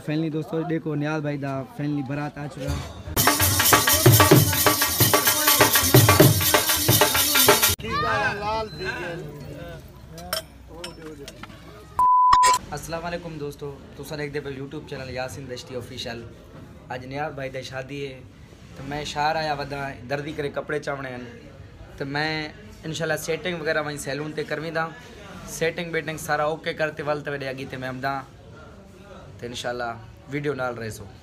Family दोस्तों देखो नियाज भाई दा फैमिली बारात आ चुका। अस्सलाम वालेकुम दोस्तों, तुसा देखदे पे YouTube channel Yasin Dashti official. अज नियाज भाई दी शादी है तो मैं शहर आया वदा दर्दी करे कपड़े चावने हैं तो मैं इंशाल्लाह सेटिंग वगैरह वहीं सैलून ते करवी दा। सेटिंग बेटिंग सारा ओके करते वल ते अगी ते मैं आमदा तो इंशाल्लाह वीडियो नाल रहे सो।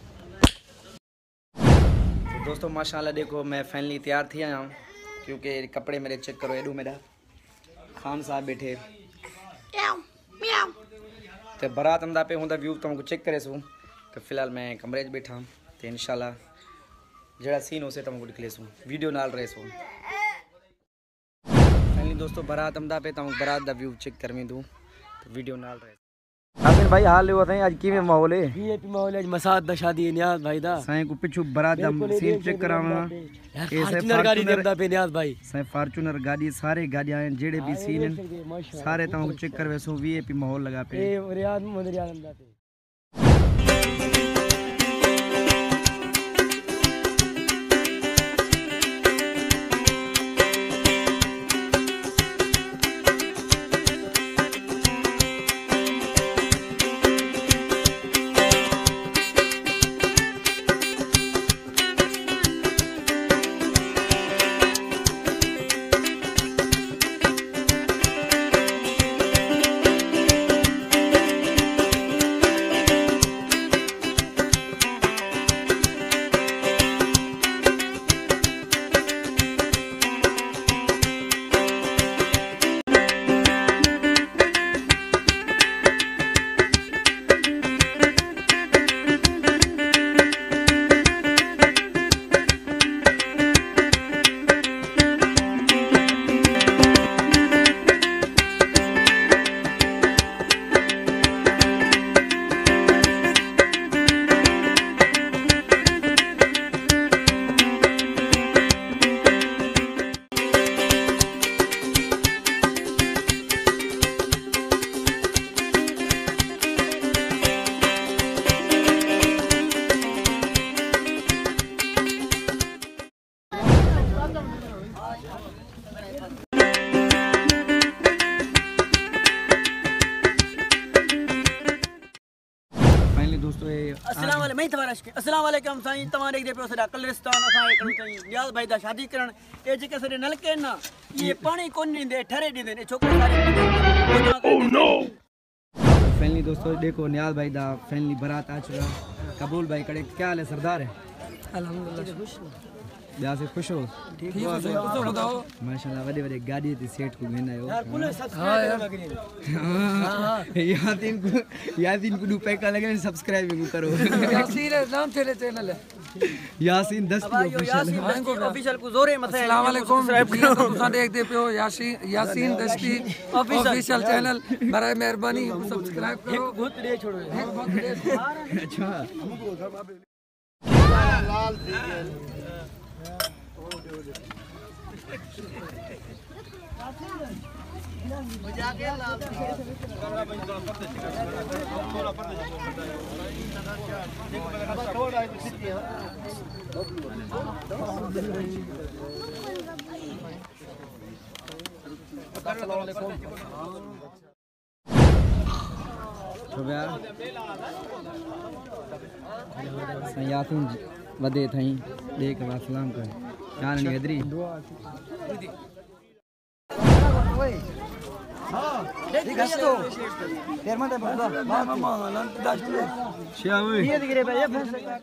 तो दोस्तों माशाल्लाह देखो मैं फाइनली तैयार थी आया क्योंकि कपड़े मेरे चेक करो एडू मेरा खान साहब बैठे तो बारात अंदा पे होंदा व्यू तुमको चेक करे सो। तो फिलहाल मैं कमरे च बैठा तो इंशाल्लाह जड़ा सीन हो से तुमको दिखले सो वीडियो नाल रहे सो। फाइनली दोस्तों बारात अंदा पे तुमको बारात दा व्यू चेक करवी दूं तो वीडियो नाल रहे। हासिन भाई हाल हो आज किवें माहौल है? वीआईपी माहौल है। मसाद दा शादी है नियाज भाई दा। साईं को पिछु बारात दा सीन चेक करावा। फॉर्च्यूनर गाड़ी देंदा पे नियाज भाई। साईं फॉर्च्यूनर गाड़ी सारे गाड़ियां हैं जेड़े भी सीन हैं सारे तुमको चेक करवे सो। वीआईपी माहौल लगा पे ए रियाद मोहम्मद रियाद अंदा पे। अस्सलाम वालेकुम साईं तमाम देख दे पे सदा कलरिस्तान असा एकण साईं नियाज भाई दा शादी करन ए जे के सरे नलके ना ये पानी कोन नी दे ठरे दी दे छोकरे सारे। ओह नो फैमिली दोस्तों देखो नियाज भाई दा फैमिली बारात आ चुका। कबूल भाई कड़े क्या हाल है सरदार है? अल्हम्दुलिल्लाह खुश ब्याह से खुश हो? ठीक हो तो बताओ माशाल्लाह बड़े बड़े गाड़ी ते सेट को लेना हो यार पुलिस सब्सक्राइब हां यासीन को दो पैका लगे सब्सक्राइब भी करो। यासीन नाम चले चैनल है यासीन दस्ती ऑफिशियल को जोरे मथे। अस्सलाम वालेकुम तुसा देखदे पे हो यासीन दस्ती ऑफिशियल चैनल बराए मेहरबानी सब्सक्राइब करो। बहुत दे छोड़ो अच्छा लाल यासीन वदे थई देख सलाम कर जान नहीं इधरी हां ठीक है तो तेरे मत बंदा मामा लंच दाश ले शावे ये दिख रे भाई ये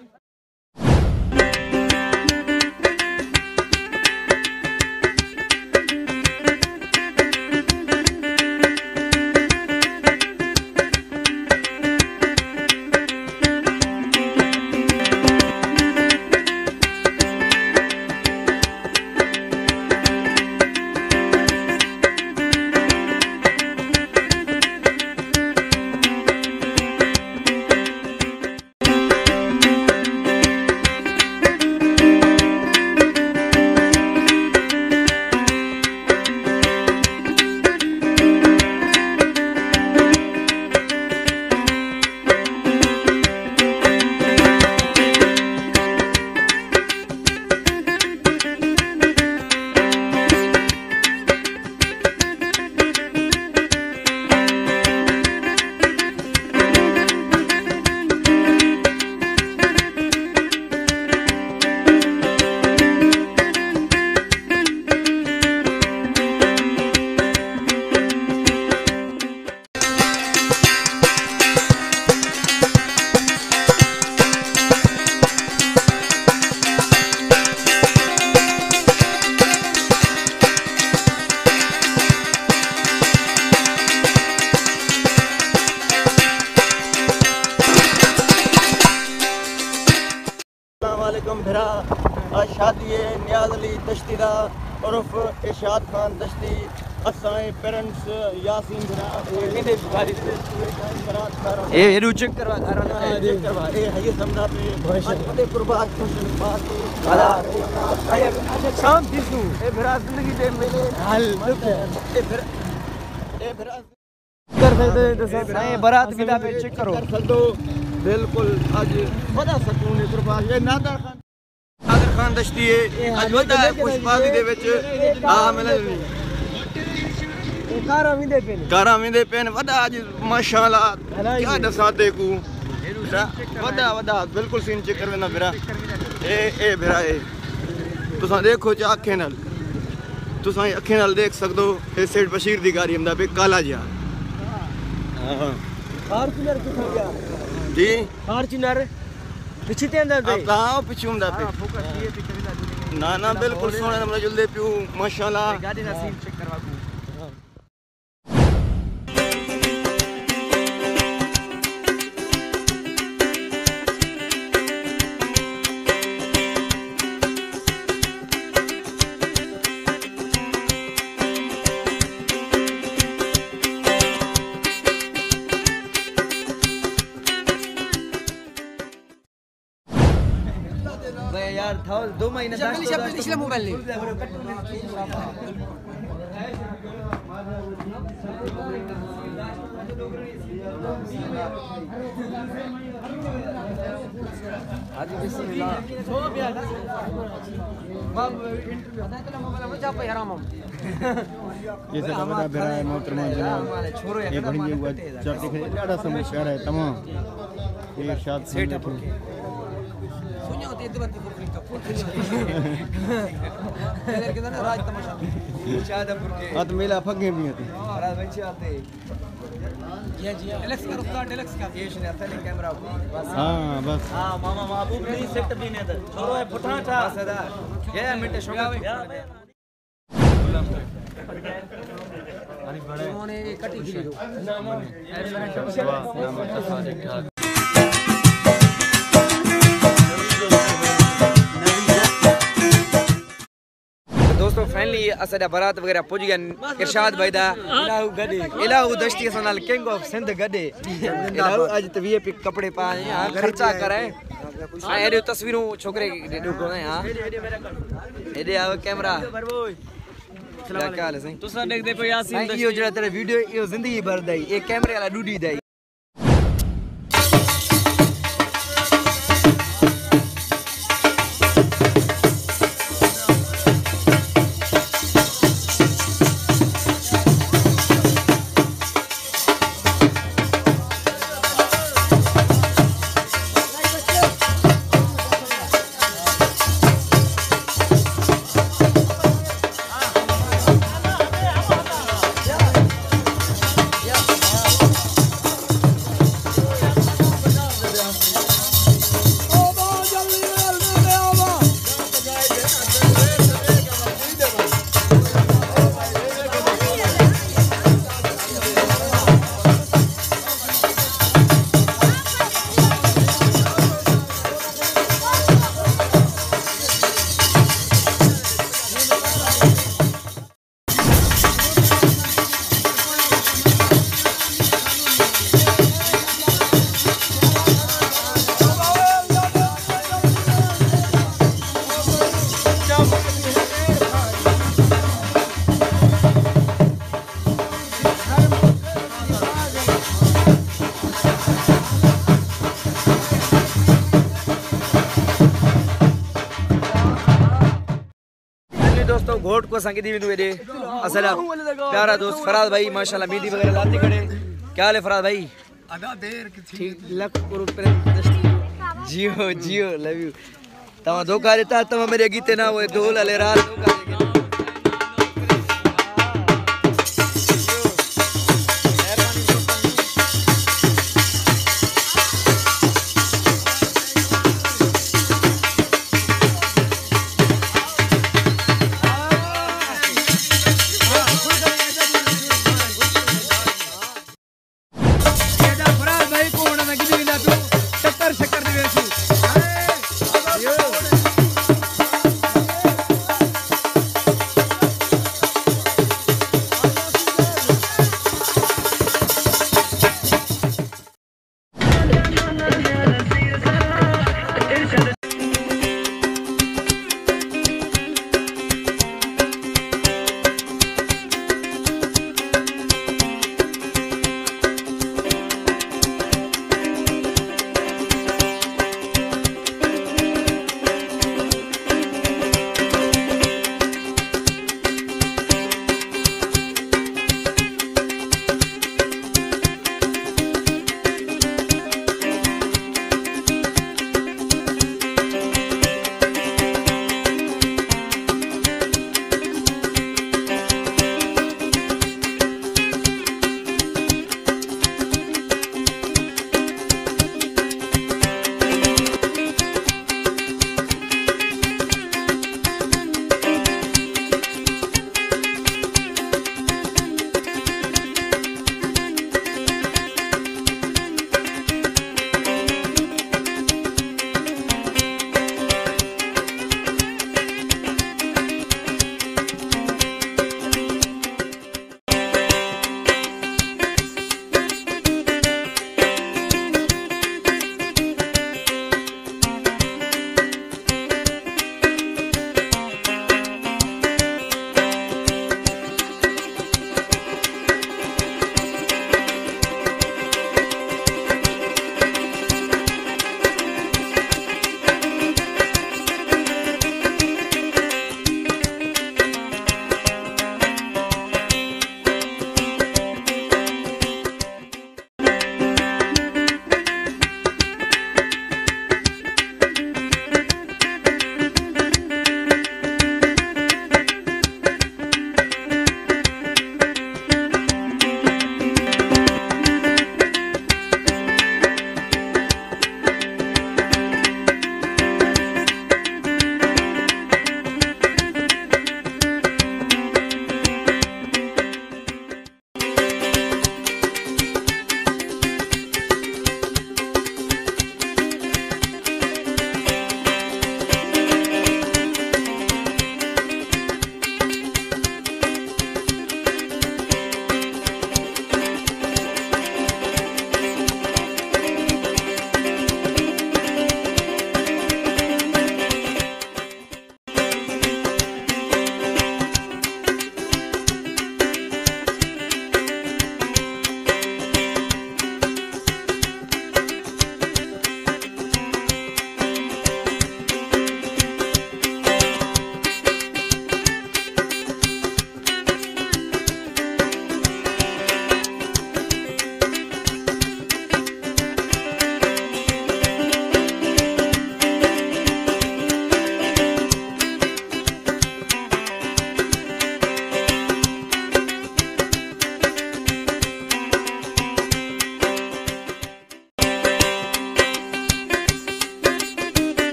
नियाज़ अली दश्ती दा उर्फ इरशाद खान दश्ती असाए पेरेंट्स यासीन भरा मेरे गाड़ी से बरात कर ए हेडू चेक करवा घर वाला चेक करवा ए है समझा पे आज पते कुर्बान खुशन पास आला शाम दिसू ए भरा जिंदगी दे मेरे हाल ए भरा कर सकते तो साए बारात विदा पे चेक करो कर दो बिल्कुल आज बड़ा सुकून है कुर्बान ये नादर खान दश्ती है आज बड़ा खुशबाजी दे विच आ मिले कारा विंदे पेन वदा आज माशाअल्लाह क्या दसा दे को वदा वदा बिल्कुल सीन चेक कर वेना मेरा ए मेरा ए तुसा देखो चा अखे नाल तुसा अखे नाल देख सकदो ए सेठ बशीर दी गाड़ी हमदा पे काला जिया हां फॉर्च्यूनर किथे गया जी फॉर्च्यूनर पिछे ते अंदर दे हां पिछे हमदा पे ना ना बिल्कुल सोने नंबर जल्दी पियो माशाअल्लाह गाड़ी दा सीन चेक करवा को यार था 2 महीने पिछले मोबाइल ले आज बिस्मिल्लाह सो बिया बाब इंटरव्यू मोबाइल में जा पे हराम ये सब बड़ा बेरा है मोहतरमा जनाब ये बड़ी हुआ जब देख ज़्यादा समय प्यारा है तमाम ये इरशाद सेठ सुनियो ते इधर इधर के ना राज तमाशा शाहदपुर के हां तो मेला फगे भी है राज बच्चे आते ये जी डिलक्स का रुपया डिलक्स का ये ने अथले कैमरा बस हां बस हां मामा महबूब नहीं सेट भी ने तो छोरो है फुटा था सदा ये मिनट शोगा अरे बड़े उन्होंने कटी गिरी दोस्तों फाइनली असां बारात वगैरह पहुंच गया इरशाद भाई दा इलाहू दश्ती असां नाल किंग ऑफ सिंध गडे इलाहू आज तो वीआईपी कपड़े पाए हां खर्चा करे हां एडी तस्वीरों छोकरे देखो हां एडे आ कैमरा क्या हाल है सही तुसा देख दे पे यासीन दश्ती यो जड़ा तेरा वीडियो यो जिंदगी भर दई ये कैमरे वाला डूडी दई दोस्तों घोट को संगी दी मेरे असला प्यारा दोस्त फराज भाई माशाल्लाह मेहंदी वगैरह लाते खड़े क्या हाल है फराज भाई आधा देर ठीक लख रुपए जियो जियो लव यू तमा धोखा देता तमा मेरे गीते ना वो ढोल ले रात धोखा